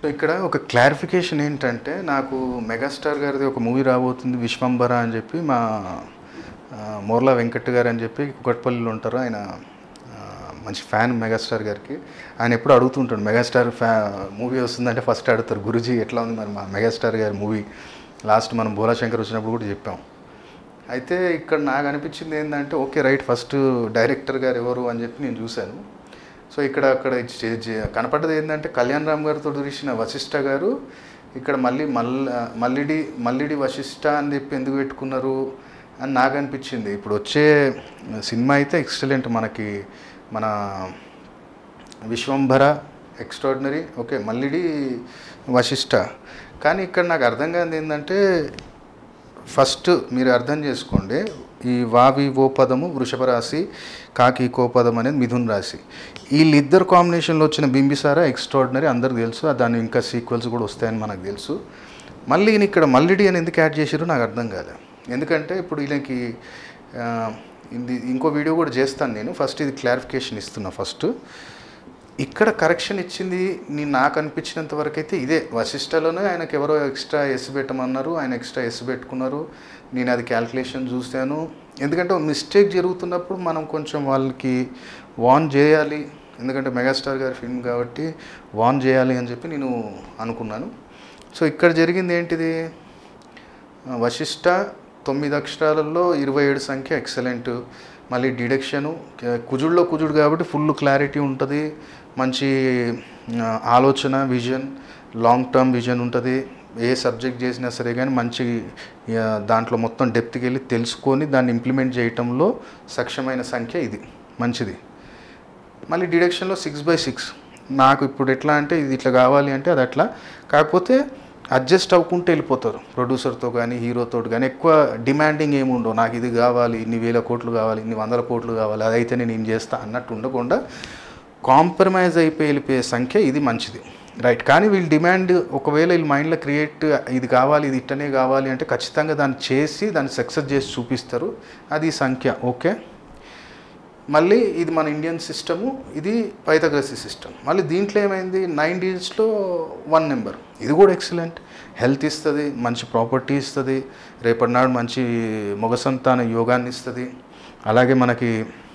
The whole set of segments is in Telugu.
ఇక్కడ ఒక క్లారిఫికేషన్ ఏంటంటే నాకు మెగాస్టార్ గారిది ఒక మూవీ రాబోతుంది విశ్వంబర అని చెప్పి మా మోర్లా వెంకట్ గారు అని చెప్పి కుకట్పల్లిలో ఉంటారు ఆయన మంచి ఫ్యాన్ మెగాస్టార్ గారికి ఆయన ఎప్పుడు అడుగుతుంటాడు మెగాస్టార్ మూవీ వస్తుందంటే ఫస్ట్ అడుగుతారు గురుజీ ఎట్లా ఉంది మరి మా మెగాస్టార్ గారి మూవీ లాస్ట్ మనం భోలాశంకర్ వచ్చినప్పుడు కూడా చెప్పాం అయితే ఇక్కడ నాకు అనిపించింది ఏంటంటే ఓకే రైట్ ఫస్ట్ డైరెక్టర్ గారు ఎవరు అని చెప్పి నేను చూశాను సో ఇక్కడ అక్కడ కనపడ్డది ఏంటంటే కళ్యాణ్ రామ్ గారితో తీసిన వశిష్ఠ గారు ఇక్కడ మల్లిడి వశిష్ఠ అని చెప్పి ఎందుకు పెట్టుకున్నారు అని నాకు అనిపించింది ఇప్పుడు వచ్చే సినిమా అయితే ఎక్సలెంట్ మనకి మన విశ్వంభర ఎక్స్ట్రాడినరీ ఓకే మల్లిడి వశిష్ఠ కానీ ఇక్కడ నాకు అర్థం కాదు ఏంటంటే ఫస్ట్ మీరు అర్థం చేసుకోండి ఈ వావి ఓ పదము వృషభ రాశి కాకి కో పదం అనేది మిథున్ రాశి వీళ్ళిద్దరు కాంబినేషన్లో వచ్చిన బింబిసారా ఎక్స్ట్రాడినరీ అందరికి తెలుసు దాని ఇంకా సీక్వెల్స్ కూడా వస్తాయని మనకు తెలుసు మళ్ళీ ఈయన ఇక్కడ మల్లిడి అని ఎందుకు యాడ్ చేసారో నాకు అర్థం కాలేదు ఎందుకంటే ఇప్పుడు వీళ్ళకి ఇది ఇంకో వీడియో కూడా చేస్తాను నేను ఫస్ట్ ఇది క్లారిఫికేషన్ ఇస్తున్నా ఫస్ట్ ఇక్కడ కరెక్షన్ ఇచ్చింది నాకు అనిపించినంత వరకు అయితే ఇదే వశిష్ఠలోనే ఆయనకు ఎవరో ఎక్స్ట్రా ఎస్ పెట్టమన్నారు ఆయన ఎక్స్ట్రా ఎస్ పెట్టుకున్నారు నేను అది క్యాల్కులేషన్ చూశాను ఎందుకంటే మిస్టేక్ జరుగుతున్నప్పుడు మనం కొంచెం వాళ్ళకి వార్న్ చేయాలి ఎందుకంటే మెగాస్టార్ గారి ఫిల్మ్ కాబట్టి వార్న్ చేయాలి అని చెప్పి నేను అనుకున్నాను సో ఇక్కడ జరిగింది ఏంటిది వశిష్ఠ 9 అక్షరాలలో 27 సంఖ్య ఎక్సలెంట్ మళ్ళీ డిడక్షను కుజుడులో కుజుడు కాబట్టి ఫుల్ క్లారిటీ ఉంటుంది మంచి ఆలోచన విజన్ లాంగ్ టర్మ్ విజన్ ఉంటుంది ఏ సబ్జెక్ట్ చేసినా సరే కానీ మంచి దాంట్లో మొత్తం డెప్త్కి వెళ్ళి తెలుసుకొని దాన్ని ఇంప్లిమెంట్ చేయటంలో సక్షమైన సంఖ్య ఇది మంచిది మళ్ళీ డిడక్షన్లో 6/6 నాకు ఇప్పుడు ఎట్లా అంటే ఇది ఇట్లా కావాలి అంటే అది అట్లా కాకపోతే అడ్జస్ట్ అవ్వకుంటే వెళ్ళిపోతారు ప్రొడ్యూసర్తో కానీ హీరోతో కానీ ఎక్కువ డిమాండింగ్ ఏమి ఉండవు నాకు ఇది కావాలి ఇన్ని 1000 కోట్లు కావాలి ఇన్ని 100 కోట్లు కావాలి అదైతే నేను ఏం చేస్తా అన్నట్టు ఉండకుండా కాంప్రమైజ్ అయిపోయి వెళ్ళిపోయే సంఖ్య ఇది మంచిది రైట్ కానీ వీళ్ళు డిమాండ్ ఒకవేళ వీళ్ళ మైండ్లో క్రియేట్ ఇది కావాలి ఇది ఇట్టనే కావాలి అంటే ఖచ్చితంగా దాన్ని చేసి దాన్ని సక్సెస్ చేసి చూపిస్తారు అది సంఖ్య ఓకే మళ్ళీ ఇది మన ఇండియన్ సిస్టము ఇది పైథాగరస్ సిస్టమ్ మళ్ళీ దీంట్లో ఏమైంది 9 digitsలో 1 నెంబర్ ఇది కూడా ఎక్సలెంట్ హెల్త్ ఇస్తుంది మంచి ప్రాపర్టీ ఇస్తుంది రేపటి నాడు మంచి మగ సంతాన యోగాన్ని ఇస్తుంది అలాగే మనకి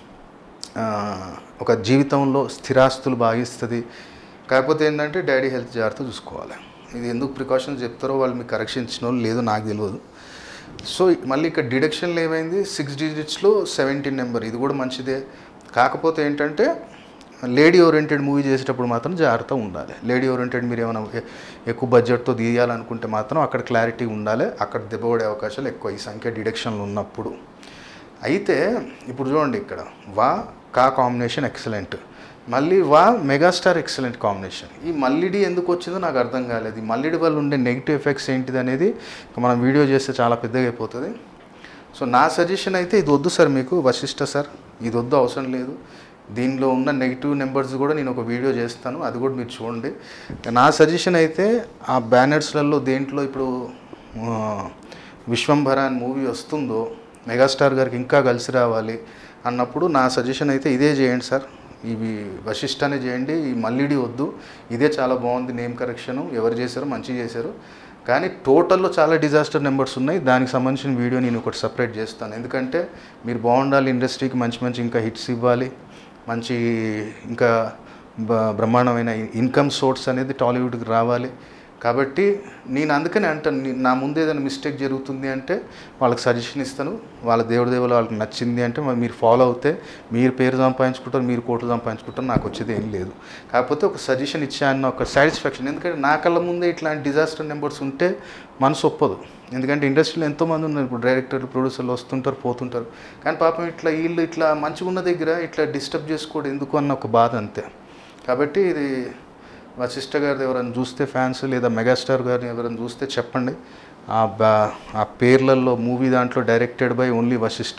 ఒక జీవితంలో స్థిరాస్తులు బాగా ఇస్తుంది కాకపోతే ఏంటంటే డాడీ హెల్త్ జాగ్రత్త చూసుకోవాలి ఇది ఎందుకు ప్రికాషన్స్ చెప్తారో వాళ్ళు మీకు కరెక్షన్ ఇచ్చిన వాళ్ళు లేదో నాకు తెలియదు సో మళ్ళీ ఇక్కడ డిడక్షన్లో ఏమైంది 6 digitsలో 17 నెంబర్ ఇది కూడా మంచిదే కాకపోతే ఏంటంటే లేడీ ఓరియంటెడ్ మూవీ చేసేటప్పుడు మాత్రం జాగ్రత్త ఉండాలి లేడీ ఓరియంటెడ్ మీరు ఏమైనా ఎక్కువ బడ్జెట్తో తీయాలనుకుంటే మాత్రం అక్కడ క్లారిటీ ఉండాలి అక్కడ దెబ్బపడే అవకాశాలు ఎక్కువ ఈ సంఖ్య డిడక్షన్లు ఉన్నప్పుడు అయితే ఇప్పుడు చూడండి ఇక్కడ వా కా కాంబినేషన్ ఎక్సలెంట్ మళ్ళీ వా మెగాస్టార్ ఎక్సలెంట్ కాంబినేషన్ ఈ మల్లిడి ఎందుకు వచ్చిందో నాకు అర్థం కాలేదు ఈ మల్లిడి వల్ల ఉండే నెగిటివ్ ఎఫెక్ట్స్ ఏంటిది అనేది మనం వీడియో చేస్తే చాలా పెద్దగా అయిపోతుంది సో నా సజెషన్ అయితే ఇది వద్దు సార్ మీకు వశిష్ఠ సార్ ఇది వద్దు అవసరం లేదు దీనిలో ఉన్న నెగిటివ్ నెంబర్స్ కూడా నేను ఒక వీడియో చేస్తాను అది కూడా మీరు చూడండి నా సజెషన్ అయితే ఆ బ్యానర్స్లలో దేంట్లో ఇప్పుడు విశ్వంభర అని మూవీ వస్తుందో మెగాస్టార్ గారికి ఇంకా కలిసి రావాలి అన్నప్పుడు నా సజెషన్ అయితే ఇదే చేయండి సార్ ఇవి వశిష్ఠనే చేయండి ఈ మల్లిడి వద్దు ఇదే చాలా బాగుంది నేమ్ కరెక్షను ఎవరు చేశారో మంచిగా చేశారు కానీ టోటల్లో చాలా డిజాస్టర్ నెంబర్స్ ఉన్నాయి దానికి సంబంధించిన వీడియో నేను ఒకటి సపరేట్ చేస్తాను ఎందుకంటే మీరు బాగుండాలి ఇండస్ట్రీకి మంచి మంచి ఇంకా హిట్స్ ఇవ్వాలి మంచి ఇంకా బ్రహ్మాండమైన ఇన్కమ్ సోర్స్ అనేది టాలీవుడ్కి రావాలి కాబట్టి నేను అందుకని అంటాను నా ముందు ఏదైనా మిస్టేక్ జరుగుతుంది అంటే వాళ్ళకి సజెషన్ ఇస్తాను వాళ్ళ దేవుడు వాళ్ళకి నచ్చింది అంటే మీరు ఫాలో అవుతే మీరు పేరు సంపాదించుకుంటారు మీరు కోట్లు సంపాదించుకుంటారు నాకు వచ్చేది ఏం లేదు కాకపోతే ఒక సజెషన్ ఇచ్చాను ఒక సాటిస్ఫాక్షన్ ఎందుకంటే నా కళ్ళ ముందే ఇట్లాంటి డిజాస్టర్ నెంబర్స్ ఉంటే మనసు ఒప్పదు ఎందుకంటే ఇండస్ట్రీలో ఎంతోమంది ఉన్నారు ఇప్పుడు డైరెక్టర్లు ప్రొడ్యూసర్లు వస్తుంటారు పోతుంటారు కానీ పాపం ఇట్లా వీళ్ళు ఇట్లా మంచిగా ఉన్న దగ్గర ఇట్లా డిస్టర్బ్ చేసుకోవడం ఎందుకు అన్న ఒక బాధ అంతే కాబట్టి ఇది వశిష్ఠ గారిది ఎవరైనా చూస్తే ఫ్యాన్స్ లేదా మెగాస్టార్ గారిని ఎవరైనా చూస్తే చెప్పండి ఆ పేర్లలో మూవీ దాంట్లో directed by only Vasishta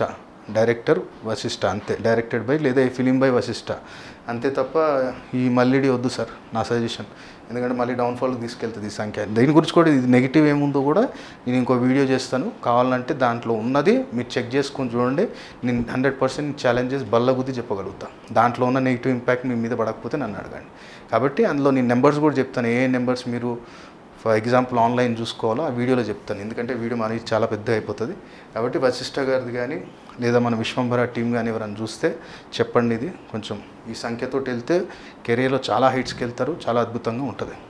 director Vasishta అంతే, డైరెక్టెడ్ బై లేదా ఈ ఫిలిం బై వశిష్ఠ అంతే తప్ప ఈ మల్లిడి వద్దు సార్ నా సజెషన్. ఎందుకంటే మళ్ళీ డౌన్ఫాల్కి తీసుకెళ్తుంది ఈ సంఖ్య. దీని గురించి కూడా ఇది నెగిటివ్ ఏముందో కూడా నేను ఇంకో వీడియో చేస్తాను, కావాలంటే దాంట్లో ఉన్నది మీరు చెక్ చేసుకొని చూడండి. నేను 100% ఛాలెంజెస్ బల్లగుద్ది చెప్పగలుగుతా. దాంట్లో ఉన్న నెగిటివ్ ఇంపాక్ట్ మీ మీద పడకపోతే నన్ను అడగండి. కాబట్టి అందులో నేను నెంబర్స్ కూడా చెప్తాను, ఏ నెంబర్స్ మీరు ఫర్ ఎగ్జాంపుల్ ఆన్లైన్ చూసుకోవాలో ఆ వీడియోలో చెప్తాను. ఎందుకంటే వీడియో మనకి చాలా పెద్ద అయిపోతుంది. కాబట్టి వశిష్ఠ గారిది కానీ లేదా మన విశ్వంభర టీం కానీ ఎవరైనా చూస్తే చెప్పండి. ఇది కొంచెం ఈ సంఖ్యతో వెళ్తే కెరీర్లో చాలా హైట్స్కి వెళ్తారు, చాలా అద్భుతంగా ఉంటుంది.